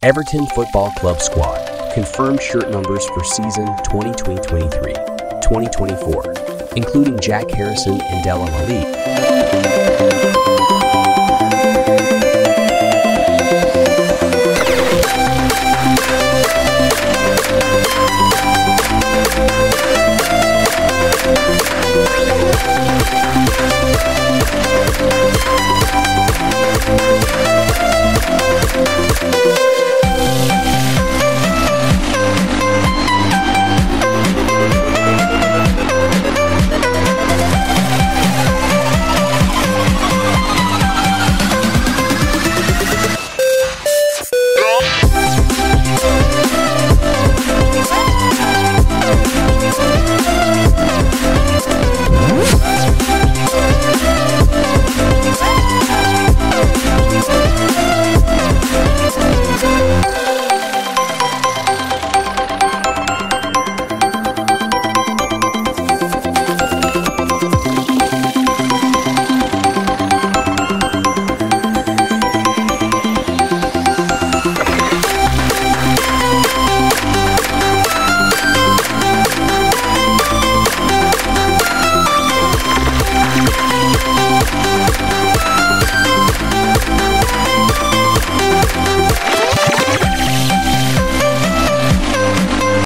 Everton Football Club squad. Confirmed shirt numbers for season 2023-2024, including Jack Harrison and Dele Alli.